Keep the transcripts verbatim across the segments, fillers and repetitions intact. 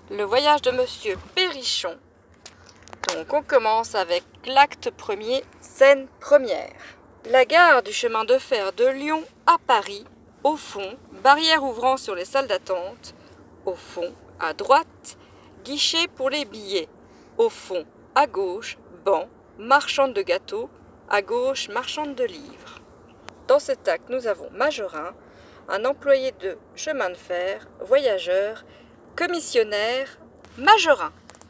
Le voyage de Monsieur Perrichon. Donc on commence avec l'acte premier, scène première. La gare du chemin de fer de Lyon à Paris, au fond, barrière ouvrant sur les salles d'attente, au fond, à droite, guichet pour les billets, au fond, à gauche, banc, marchande de gâteaux, à gauche, marchande de livres. Dans cet acte, nous avons Majorin, un employé de chemin de fer, voyageur, commissionnaire, Majorin.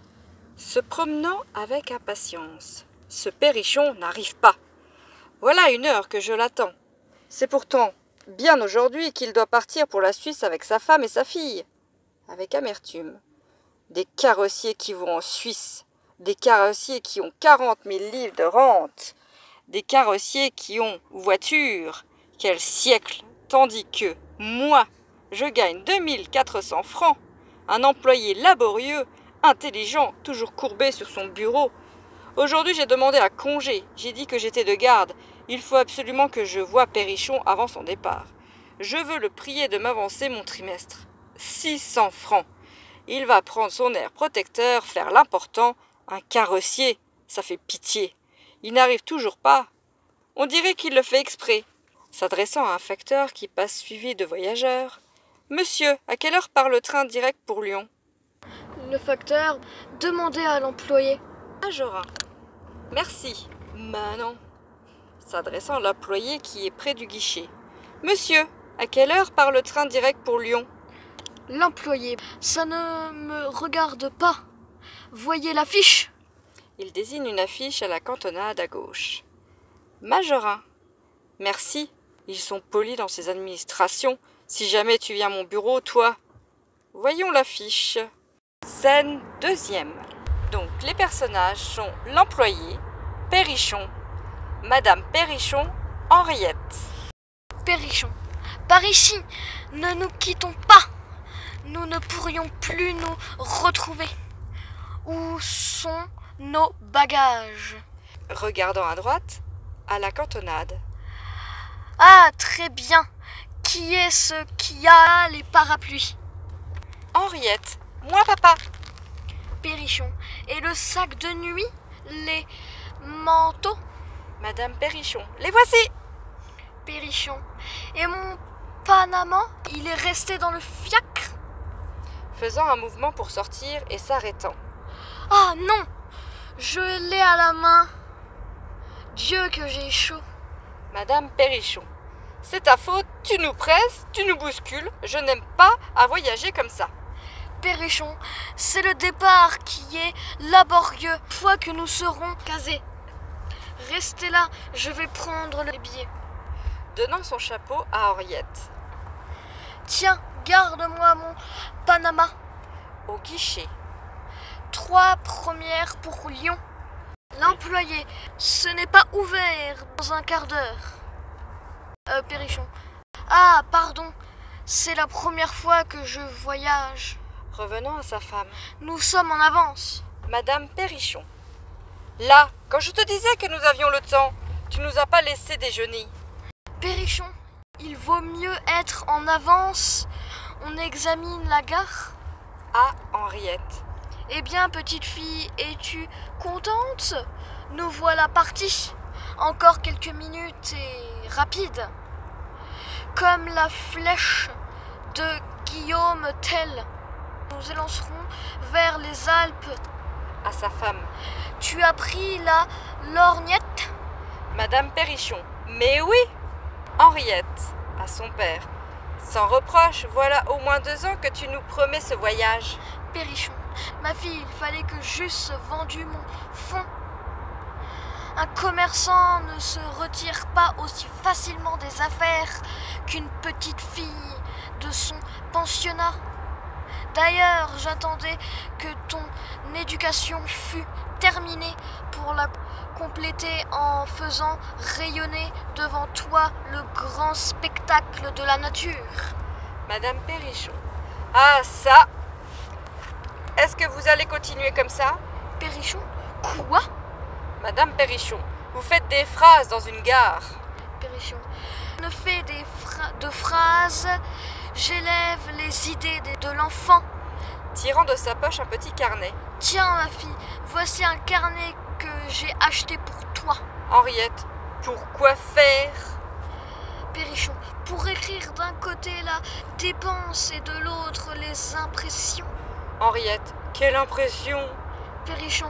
Se promenant avec impatience. Ce Perrichon n'arrive pas. Voilà une heure que je l'attends. C'est pourtant bien aujourd'hui qu'il doit partir pour la Suisse avec sa femme et sa fille. Avec amertume. Des carrossiers qui vont en Suisse. Des carrossiers qui ont quarante mille livres de rente. Des carrossiers qui ont voiture. Quel siècle! Tandis que moi, je gagne deux mille quatre cents francs. Un employé laborieux, intelligent, toujours courbé sur son bureau. Aujourd'hui, j'ai demandé un congé. J'ai dit que j'étais de garde. Il faut absolument que je voie Perrichon avant son départ. Je veux le prier de m'avancer mon trimestre. six cents francs. Il va prendre son air protecteur, faire l'important. Un carrossier, ça fait pitié. Il n'arrive toujours pas. On dirait qu'il le fait exprès. S'adressant à un facteur qui passe suivi de voyageurs. « Monsieur, à quelle heure part le train direct pour Lyon ?» Le facteur demandait à l'employé. Majorin. « Merci. »« Mais non. » S'adressant à l'employé qui est près du guichet. « Monsieur, à quelle heure part le train direct pour Lyon ?» L'employé. « Ça ne me regarde pas. Voyez l'affiche. » Il désigne une affiche à la cantonade à gauche. Majorin. « Merci. Ils sont polis dans ces administrations. Si jamais tu viens à mon bureau, toi. » Voyons l'affiche. Scène deuxième. Donc les personnages sont l'employé, Perrichon, Madame Perrichon, Henriette. Perrichon. Par ici, ne nous quittons pas. Nous ne pourrions plus nous retrouver. Où sont nos bagages? Regardant à droite, à la cantonade. Ah, très bien. Qui est-ce qui a les parapluies? Henriette. Moi, papa. Perrichon. Et le sac de nuit? Les manteaux? Madame Perrichon. Les voici. Perrichon. Et mon panama, il est resté dans le fiacre? Faisant un mouvement pour sortir et s'arrêtant. Ah non! Je l'ai à la main. Dieu que j'ai chaud. Madame Perrichon. C'est ta faute, tu nous presses, tu nous bouscules, je n'aime pas à voyager comme ça. Perrichon, c'est le départ qui est laborieux, une fois que nous serons casés. Restez là, je vais prendre les billets. Donnant son chapeau à Henriette. Tiens, garde-moi mon panama. Au guichet. Trois premières pour Lyon. L'employé, ce n'est pas ouvert dans un quart d'heure. Euh, Perrichon. Ah, pardon, c'est la première fois que je voyage. Revenant à sa femme. Nous sommes en avance. Madame Perrichon. Là, quand je te disais que nous avions le temps, tu nous as pas laissé déjeuner. Perrichon, il vaut mieux être en avance. On examine la gare. À Henriette. Eh bien, petite fille, es-tu contente? Nous voilà partis. Encore quelques minutes et rapide. Comme la flèche de Guillaume Tell. Nous élancerons vers les Alpes. À sa femme. Tu as pris la lorgnette? Madame Perrichon. Mais oui. Henriette. À son père. Sans reproche, voilà au moins deux ans que tu nous promets ce voyage. Perrichon. Ma fille, il fallait que j'eusse vendu mon fonds. Un commerçant ne se retire pas aussi facilement des affaires qu'une petite fille de son pensionnat. D'ailleurs, j'attendais que ton éducation fût terminée pour la compléter en faisant rayonner devant toi le grand spectacle de la nature. Madame Perrichon. Ah, ça! Est-ce que vous allez continuer comme ça? Perrichon? Quoi? Madame Perrichon, vous faites des phrases dans une gare. Perrichon. Je ne fais des phra- de phrases, j'élève les idées de l'enfant. tirant de sa poche un petit carnet. Tiens, ma fille, voici un carnet que j'ai acheté pour toi. Henriette, pourquoi faire? Perrichon, pour écrire d'un côté la dépense et de l'autre les impressions. Henriette, quelle impression? Perrichon,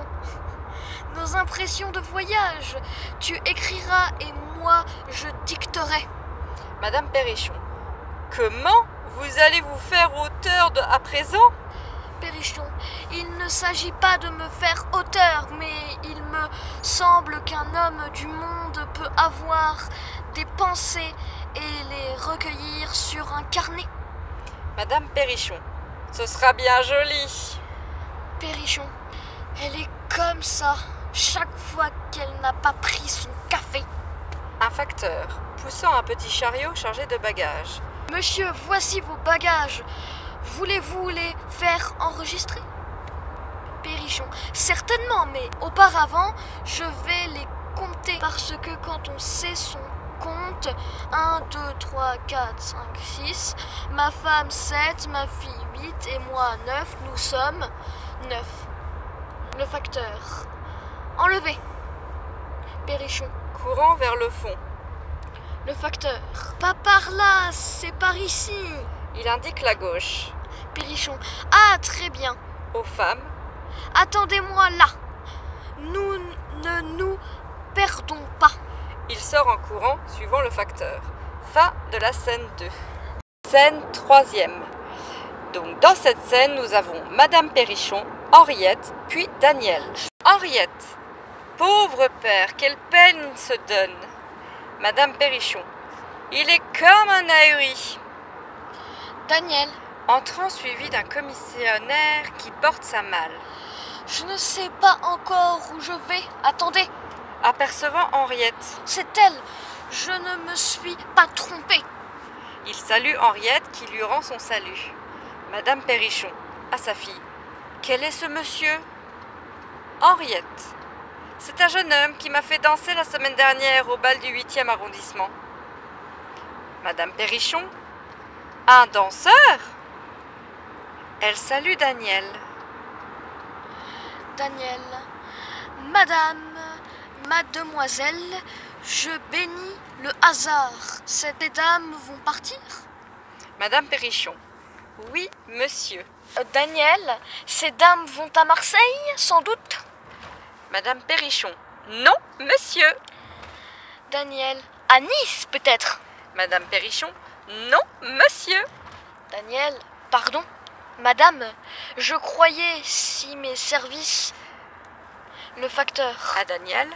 nos impressions de voyage. Tu écriras et moi je dicterai. Madame Perrichon, comment vous allez vous faire auteur de à présent? Perrichon, il ne s'agit pas de me faire auteur, mais il me semble qu'un homme du monde peut avoir des pensées et les recueillir sur un carnet. Madame Perrichon, ce sera bien joli. Perrichon, elle est comme ça chaque fois qu'elle n'a pas pris son café. Un facteur, poussant un petit chariot chargé de bagages. Monsieur, voici vos bagages. Voulez-vous les faire enregistrer? Perrichon, certainement, mais auparavant, je vais les compter. Parce que quand on sait son compte, un, deux, trois, quatre, cinq, six, ma femme sept, ma fille huit et moi neuf, nous sommes neuf. Le facteur. Enlevé. Perrichon. Courant vers le fond. Le facteur. Pas par là, c'est par ici. Il indique la gauche. Perrichon. Ah, très bien. Aux femmes. Attendez-moi là. Nous ne nous perdons pas. Il sort en courant, suivant le facteur. Fin de la scène deux. Scène troisième. Donc, dans cette scène, nous avons Madame Perrichon, Henriette, puis Daniel. Henriette. Pauvre père, quelle peine il se donne. Madame Perrichon. Il est comme un ahuri. Daniel. Entrant suivi d'un commissionnaire qui porte sa malle. Je ne sais pas encore où je vais. Attendez. Apercevant Henriette. C'est elle. Je ne me suis pas trompée. Il salue Henriette qui lui rend son salut. Madame Perrichon, à sa fille. Quel est ce monsieur? Henriette. C'est un jeune homme qui m'a fait danser la semaine dernière au bal du huitième arrondissement. Madame Perrichon. Un danseur? Elle salue Daniel. Daniel. Madame, mademoiselle, je bénis le hasard. Ces dames vont partir? Madame Perrichon. Oui, monsieur. Euh, Daniel, ces dames vont à Marseille, sans doute? Madame Perrichon. Non, monsieur. Daniel, à Nice, peut-être? Madame Perrichon. Non, monsieur. Daniel, pardon. Madame, je croyais si mes services... Le facteur. À Daniel.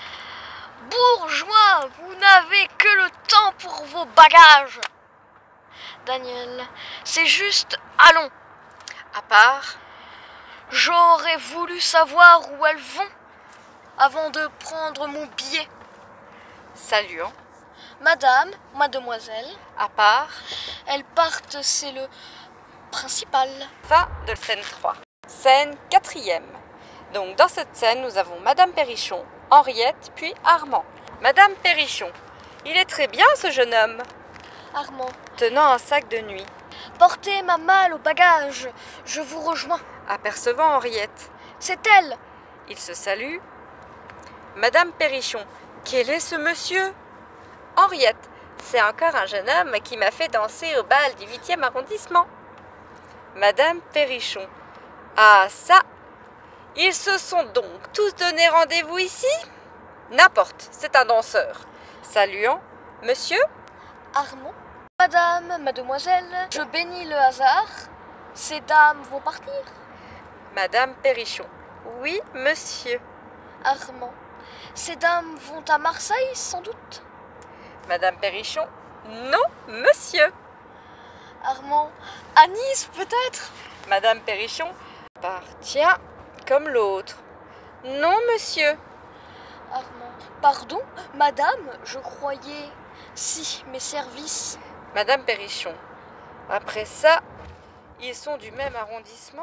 Bourgeois, vous n'avez que le temps pour vos bagages. Daniel, c'est juste, allons. À part. J'aurais voulu savoir où elles vont avant de prendre mon billet. Saluant. Madame, mademoiselle. À part. Elles partent, c'est le principal. Fin de scène trois. Scène quatrième. Donc dans cette scène, nous avons Madame Perrichon, Henriette, puis Armand. Madame Perrichon. Il est très bien ce jeune homme. Armand. Tenant un sac de nuit. Portez ma malle au bagage. Je vous rejoins. Apercevant Henriette. C'est elle. Il se salue. Madame Perrichon. Quel est ce monsieur? Henriette. C'est encore un jeune homme qui m'a fait danser au bal du huitième arrondissement. Madame Perrichon. Ah ça! Ils se sont donc tous donné rendez-vous ici? N'importe, c'est un danseur. Saluant. Monsieur? Armand. Madame, mademoiselle, je bénis le hasard. Ces dames vont partir? Madame Perrichon. Oui, monsieur. Armand. Ces dames vont à Marseille, sans doute? Madame Perrichon. Non, monsieur. Armand. À Nice, peut-être? Madame Perrichon. Partir comme l'autre. Non, monsieur. Armand. Pardon, madame, je croyais si mes services... Madame Perrichon. Après ça, ils sont du même arrondissement?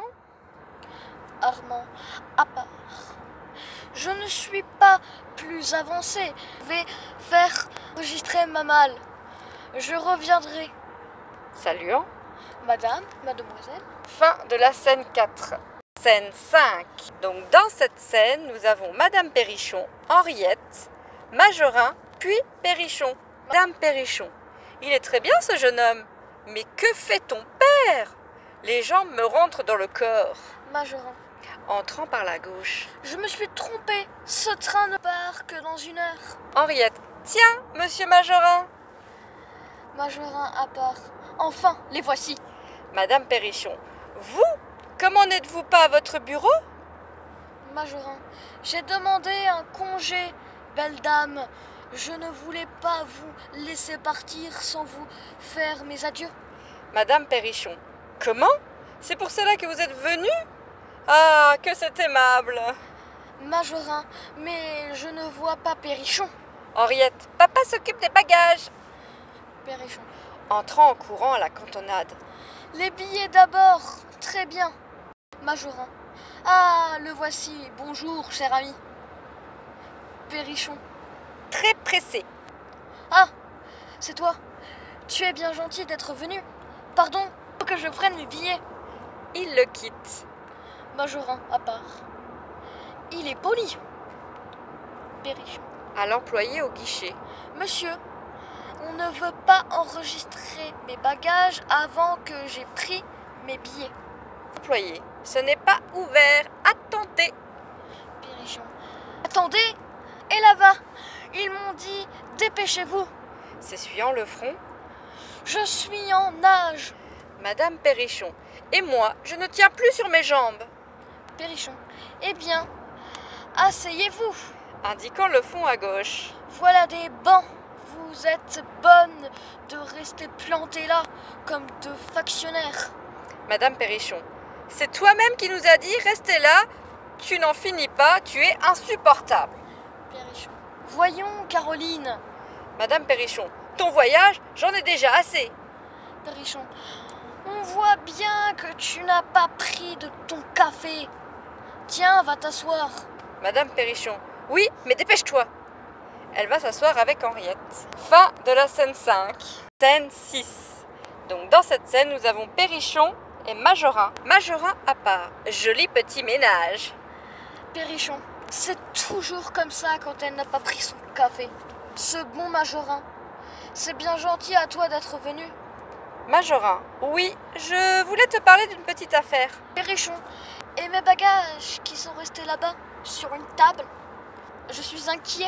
Armand. À part. Je ne suis pas plus avancée. Je vais faire enregistrer ma malle. Je reviendrai. Saluant. Madame, mademoiselle. Fin de la scène quatre. Scène cinq. Donc dans cette scène, nous avons Madame Perrichon, Henriette, Majorin, puis Perrichon. Madame Perrichon. Il est très bien ce jeune homme. Mais que fait ton père? Les jambes me rentrent dans le corps. Majorin. Entrant par la gauche. Je me suis trompée. Ce train ne part que dans une heure. Henriette. Tiens, monsieur Majorin. Majorin à part. Enfin, les voici. Madame Perrichon. Vous? Comment n'êtes-vous pas à votre bureau? Majorin. J'ai demandé un congé, belle dame. Je ne voulais pas vous laisser partir sans vous faire mes adieux. Madame Perrichon. Comment? C'est pour cela que vous êtes venue? Ah, que c'est aimable. Majorin, mais je ne vois pas Perrichon. Henriette, papa s'occupe des bagages. Perrichon. Entrant en courant à la cantonade. Les billets d'abord, très bien. Majorin. Ah, le voici. Bonjour, cher ami. Perrichon. Très pressé. Ah, c'est toi. Tu es bien gentil d'être venu. Pardon, faut que je prenne mes billets. Il le quitte. Majorin à part. Il est poli. Perrichon. À l'employé au guichet. Monsieur, on ne veut pas enregistrer mes bagages avant que j'ai pris mes billets. Employé. Ce n'est pas ouvert. Attendez. Perrichon. Attendez. Et là-bas, ils m'ont dit dépêchez-vous. S'essuyant le front. Je suis en nage. Madame Perrichon. Et moi, je ne tiens plus sur mes jambes. Perrichon. Eh bien, asseyez-vous. Indiquant le fond à gauche. Voilà des bancs. Vous êtes bonne de rester plantée là, comme deux factionnaires. Madame Perrichon. C'est toi-même qui nous a dit restez là. Tu n'en finis pas, tu es insupportable. Perrichon. Voyons, Caroline. Madame Perrichon. Ton voyage, j'en ai déjà assez. Perrichon. On voit bien que tu n'as pas pris de ton café. Tiens, va t'asseoir. Madame Perrichon. Oui, mais dépêche-toi. Elle va s'asseoir avec Henriette. Fin de la scène cinq. Scène six. Donc dans cette scène, nous avons Perrichon et Majorin. Majorin à part. Joli petit ménage. Perrichon. C'est toujours comme ça quand elle n'a pas pris son café. Ce bon Majorin. C'est bien gentil à toi d'être venu. Majorin. Oui, je voulais te parler d'une petite affaire. Perrichon. Et mes bagages qui sont restés là-bas, sur une table. Je suis inquiet.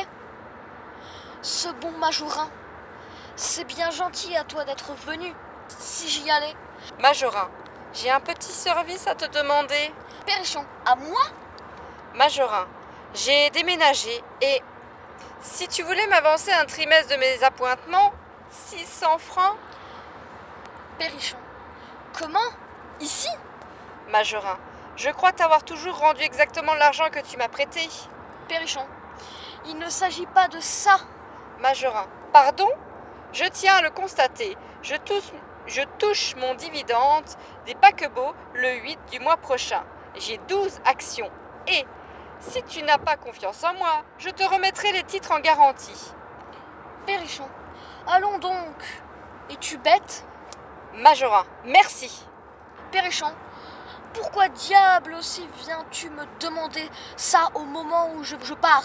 Ce bon Majorin. C'est bien gentil à toi d'être venu. Si j'y allais. Majorin. J'ai un petit service à te demander. Perrichon. À moi? Majorin. J'ai déménagé et si tu voulais m'avancer un trimestre de mes appointements, six cents francs. Perrichon. Comment? Ici? Majorin. Je crois t'avoir toujours rendu exactement l'argent que tu m'as prêté. Perrichon. Il ne s'agit pas de ça. Majorin. Pardon? Je tiens à le constater. Je touche, je touche mon dividende des paquebots le huit du mois prochain. J'ai douze actions et si tu n'as pas confiance en moi, je te remettrai les titres en garantie. Perrichon. Allons donc. Es-tu bête? Majorin. Merci. Perrichon. Pourquoi diable aussi viens-tu me demander ça au moment où je, je pars?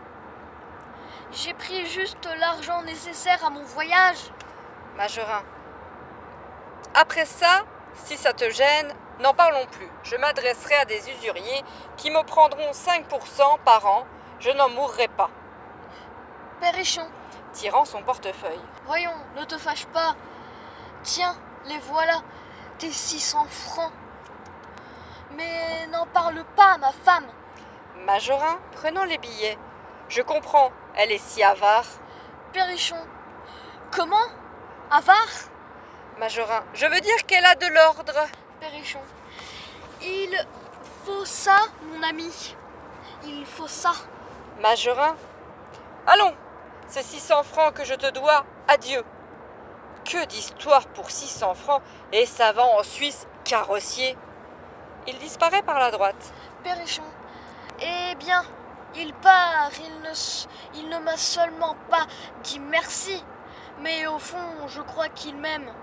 J'ai pris juste l'argent nécessaire à mon voyage. Majorin. Après ça, si ça te gêne, n'en parlons plus. Je m'adresserai à des usuriers qui me prendront cinq pour cent par an. Je n'en mourrai pas. Perrichon. Tirant son portefeuille. Voyons, ne te fâche pas. Tiens, les voilà, tes six cents francs. Mais n'en parle pas à ma femme. Majorin, prenant les billets. Je comprends, elle est si avare. Perrichon. Comment? Avare? Majorin, je veux dire qu'elle a de l'ordre. Perrichon. Il faut ça, mon ami. Il faut ça. Majorin. Allons, c'est six cents francs que je te dois. Adieu. Que d'histoire pour six cents francs et ça va en Suisse, carrossier. Il disparaît par la droite. Perrichon. Eh bien, il part. Il ne, il ne m'a seulement pas dit merci. Mais au fond, je crois qu'il m'aime.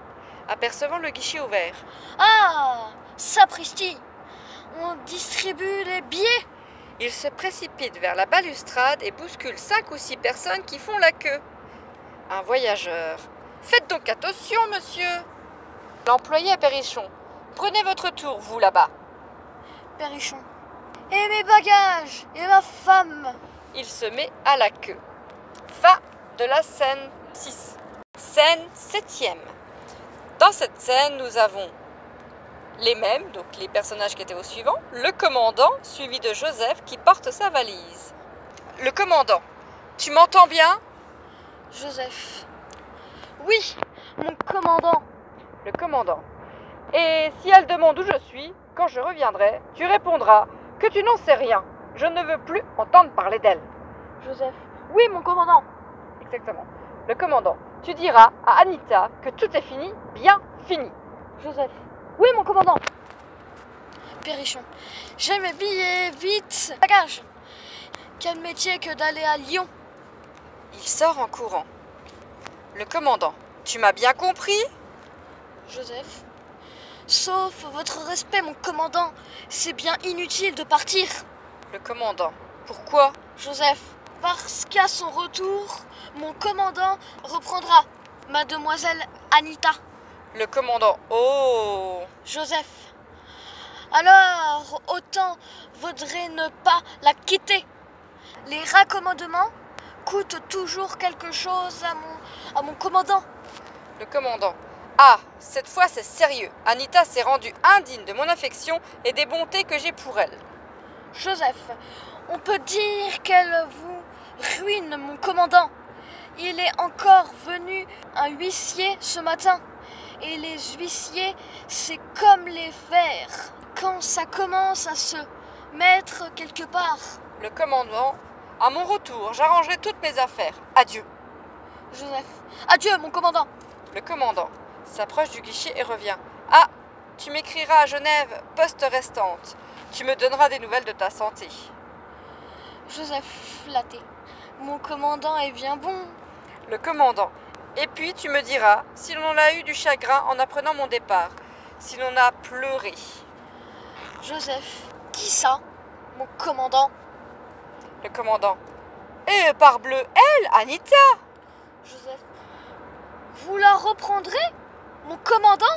apercevant le guichet ouvert. Ah, sapristi! On distribue les billets! Il se précipite vers la balustrade et bouscule cinq ou six personnes qui font la queue. Un voyageur. Faites donc attention, monsieur. L'employé à Perrichon. Prenez votre tour, vous, là-bas. Perrichon. Et mes bagages? Et ma femme? Il se met à la queue. Fin de la scène six. Scène septième. Dans cette scène, nous avons les mêmes, donc les personnages qui étaient au suivant, le commandant, suivi de Joseph qui porte sa valise. Le commandant, tu m'entends bien? Joseph. Oui, mon commandant. Le commandant. Et si elle demande où je suis, quand je reviendrai, tu répondras que tu n'en sais rien. Je ne veux plus entendre parler d'elle. Joseph. Oui, mon commandant. Exactement. Le commandant. Tu diras à Anita que tout est fini, bien fini. Joseph. Oui, mon commandant. Perrichon. J'ai mes billets, vite. Bagage. Quel métier que d'aller à Lyon. Il sort en courant. Le commandant. Tu m'as bien compris? Joseph. Sauf votre respect, mon commandant. C'est bien inutile de partir. Le commandant. Pourquoi? Joseph. Parce qu'à son retour, mon commandant reprendra mademoiselle Anita. Le commandant. Oh! Joseph. Alors, autant vaudrait ne pas la quitter. Les raccommodements coûtent toujours quelque chose à mon, à mon commandant. Le commandant. Ah, cette fois c'est sérieux. Anita s'est rendue indigne de mon affection et des bontés que j'ai pour elle. Joseph, on peut dire qu'elle vous ruine, mon commandant. Il est encore venu un huissier ce matin. Et les huissiers, c'est comme les vers. Quand ça commence à se mettre quelque part. Le commandant, à mon retour, j'arrangerai toutes mes affaires. Adieu. Joseph, adieu, mon commandant. Le commandant s'approche du guichet et revient. Ah, tu m'écriras à Genève, poste restante. Tu me donneras des nouvelles de ta santé. Joseph flatté. Mon commandant est bien bon. Le commandant. Et puis tu me diras si l'on a eu du chagrin en apprenant mon départ, si l'on a pleuré. Joseph. Qui ça? Mon commandant. Le commandant. Eh, parbleu, elle, Anita. Joseph. Vous la reprendrez, mon commandant?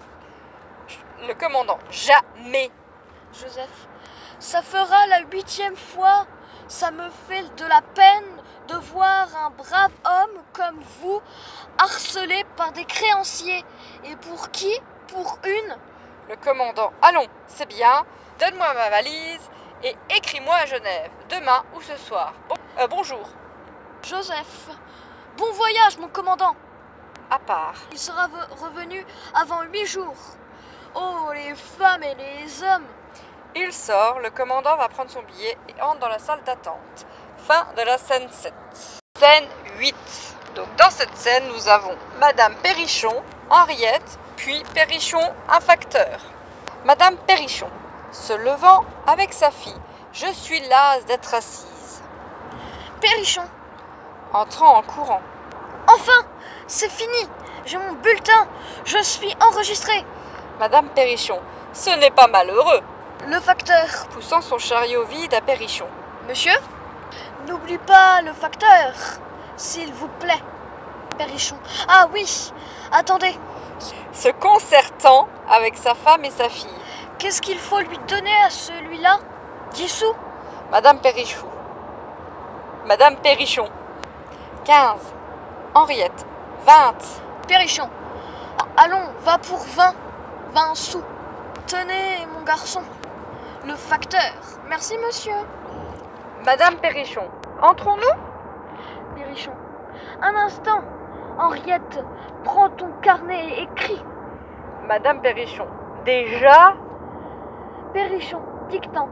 Le commandant. Jamais. Joseph. Ça fera la huitième fois. Ça me fait de la peine de voir un brave homme comme vous harcelé par des créanciers. Et pour qui? Pour une? Le commandant. Allons, c'est bien. Donne-moi ma valise et écris-moi à Genève, demain ou ce soir. Bon, euh, bonjour. Joseph. Bon voyage, mon commandant. À part. Il sera revenu avant huit jours. Oh, les femmes et les hommes. Il sort, le commandant va prendre son billet et entre dans la salle d'attente. Fin de la scène sept. Scène huit. Donc dans cette scène, nous avons Madame Perrichon, Henriette, puis Perrichon, un facteur. Madame Perrichon, se levant avec sa fille. Je suis lasse d'être assise. Perrichon. Entrant en courant. Enfin, c'est fini. J'ai mon bulletin. Je suis enregistrée. Madame Perrichon, ce n'est pas malheureux. Le facteur. Poussant son chariot vide à Perrichon. Monsieur, n'oublie pas le facteur, s'il vous plaît. Perrichon. Ah oui, attendez. Se concertant avec sa femme et sa fille. Qu'est-ce qu'il faut lui donner à celui-là? dix sous. Madame Perrichon. Madame Perrichon. quinze. Henriette. vingt. Perrichon. Allons, va pour vingt. vingt sous. Tenez, mon garçon. Le facteur. Merci, monsieur. Madame Perrichon. Entrons-nous? Perrichon. Un instant. Henriette, prends ton carnet et écris. Madame Perrichon. Déjà? Perrichon, dictant.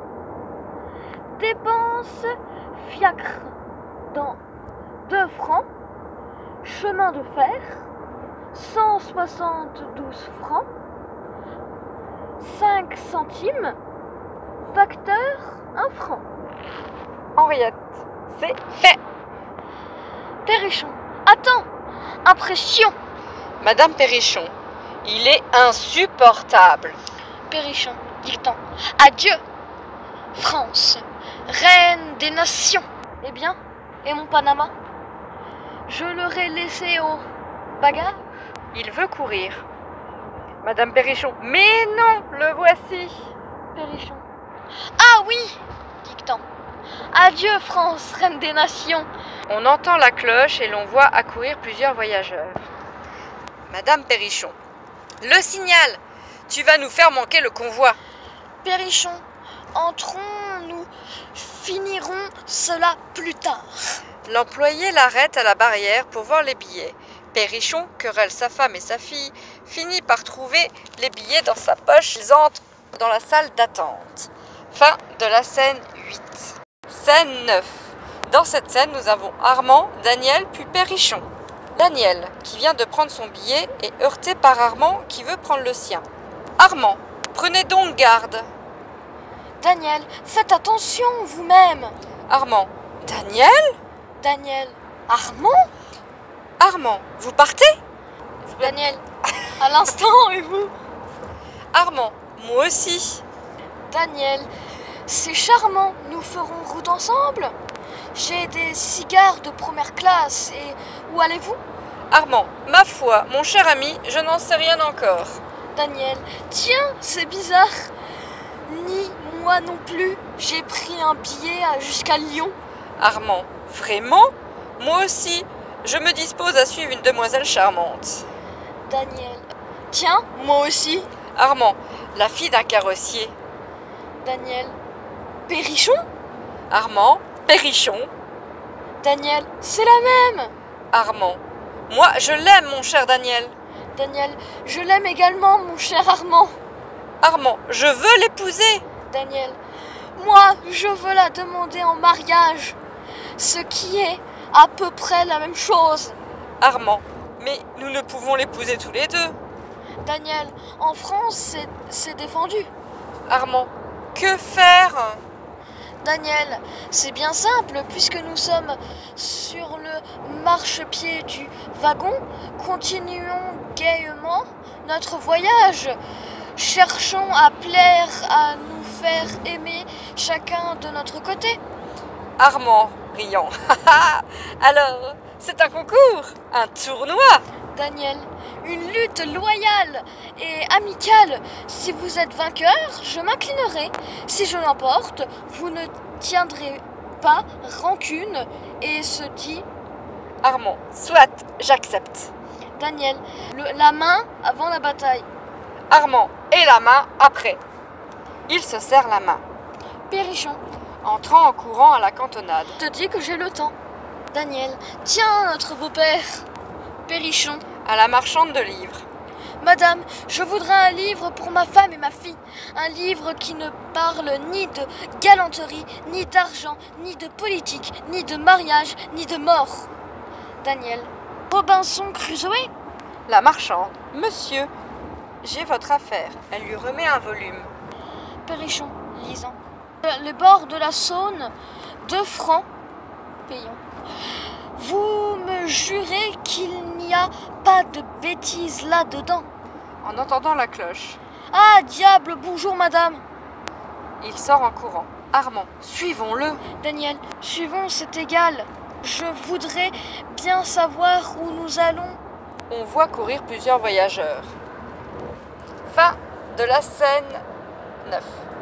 Dépenses fiacre dans deux francs. Chemin de fer, cent soixante-douze francs. cinq centimes. Facteur, un franc. Henriette, c'est fait. Perrichon, attends. Impression. Madame Perrichon. Il est insupportable. Perrichon, dictant. Adieu, France, reine des nations. Eh bien, et mon Panama? Je l'aurais laissé au bagage. Il veut courir. Madame Perrichon, mais non, le voici. Perrichon. Ah oui, dictant. Adieu, France, reine des nations. On entend la cloche et l'on voit accourir plusieurs voyageurs. Madame Perrichon, le signal. Tu vas nous faire manquer le convoi. Perrichon, entrons, nous finirons cela plus tard. L'employé l'arrête à la barrière pour voir les billets. Perrichon querelle sa femme et sa fille, finit par trouver les billets dans sa poche. Ils entrent dans la salle d'attente. Fin de la scène huit. Scène neuf. Dans cette scène, nous avons Armand, Daniel, puis Perrichon. Daniel, qui vient de prendre son billet, est heurté par Armand, qui veut prendre le sien. Armand, prenez donc garde. Daniel, faites attention vous-même. Armand, Daniel? Daniel, Armand? Armand, vous partez? Daniel, à l'instant, et vous? Armand, moi aussi. Daniel, c'est charmant, nous ferons route ensemble. J'ai des cigares de première classe, et où allez-vous? Armand, ma foi, mon cher ami, je n'en sais rien encore. Daniel, tiens, c'est bizarre. Ni moi non plus, j'ai pris un billet jusqu'à Lyon. Armand, vraiment? Moi aussi, je me dispose à suivre une demoiselle charmante. Daniel, tiens, moi aussi. Armand, la fille d'un carrossier. Daniel, Perrichon? Armand, Perrichon. Daniel, c'est la même. Armand, moi je l'aime mon cher Daniel. Daniel, je l'aime également mon cher Armand. Armand, je veux l'épouser. Daniel, moi je veux la demander en mariage, ce qui est à peu près la même chose. Armand, mais nous ne pouvons l'épouser tous les deux. Daniel, en France c'est défendu. Armand, que faire? Daniel, c'est bien simple, puisque nous sommes sur le marchepied du wagon, continuons gaiement notre voyage. Cherchons à plaire, à nous faire aimer chacun de notre côté. Armand, riant. Alors, c'est un concours, un tournoi. Daniel, une lutte loyale et amicale. Si vous êtes vainqueur, je m'inclinerai. Si je l'emporte, vous ne tiendrez pas rancune et se dit... Armand, soit, j'accepte. Daniel, le, la main avant la bataille. Armand, et la main après. Il se serre la main. Perrichon, entrant en courant à la cantonade. Te dis que j'ai le temps. Daniel, tiens notre beau-père. Perrichon, à la marchande de livres. Madame, je voudrais un livre pour ma femme et ma fille. Un livre qui ne parle ni de galanterie, ni d'argent, ni de politique, ni de mariage, ni de mort. Daniel, Robinson Crusoe? La marchande, monsieur, j'ai votre affaire. Elle lui remet un volume. Perrichon, lisant. Le bord de la Saône, deux francs, payons. Vous me jurez qu'il n'y a pas de bêtises là-dedans? En entendant la cloche. Ah, diable, bonjour madame. Il sort en courant. Armand, suivons-le. Daniel, suivons, c'est égal. Je voudrais bien savoir où nous allons. On voit courir plusieurs voyageurs. Fin de la scène neuf.